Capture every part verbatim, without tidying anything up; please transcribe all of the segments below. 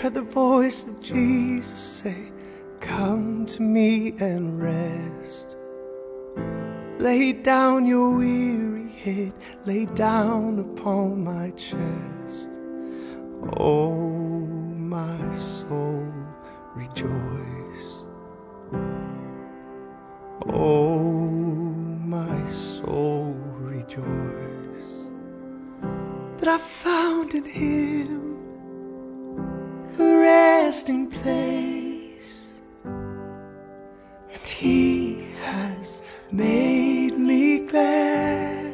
Heard the voice of Jesus say, come to me and rest. Lay down your weary head, lay down upon my chest. Oh, my soul, rejoice. Oh, my soul, rejoice, that I found in him a resting place, and he has made me glad.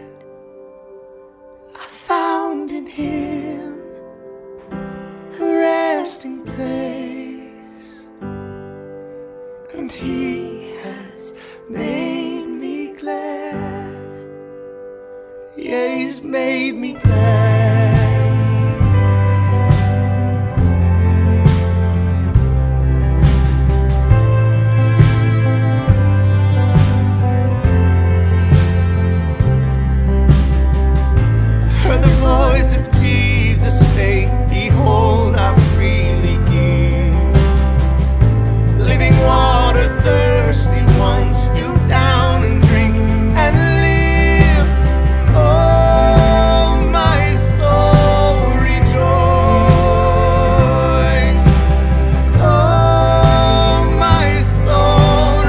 I found in him a resting place, and he has made me glad. Yeah, he's made me glad. Heard the voice of Jesus say, behold, I freely give. Living water, thirsty ones, stoop down and drink and live. Oh, my soul, rejoice. Oh, my soul,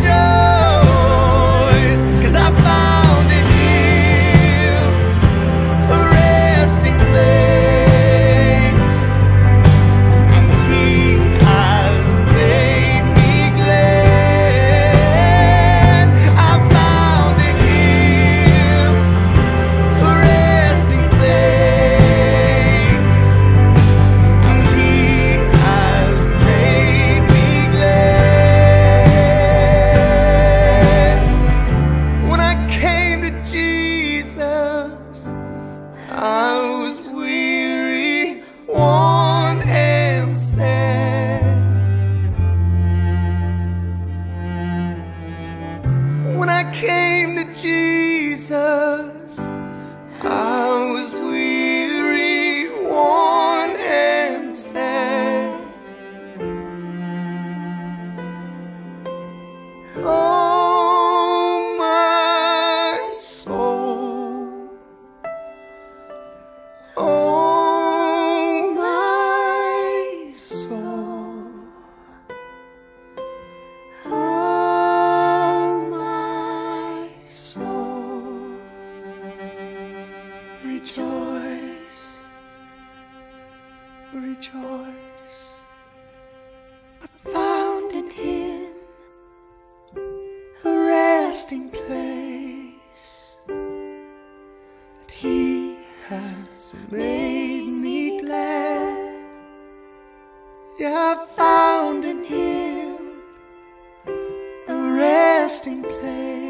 rejoice, 'cause I found in him a resting place, and he has made me glad. I found in him a resting place, and he has made me glad. When I came to Jesus, I was weary, worn and sad. When I came to Jesus, I was weary, worn and sad. Oh, my soul. Oh, my soul. Oh, my soul. Rejoice. Rejoice. I found in him a resting place, and he has made me glad. Yeah, I found in him a resting place,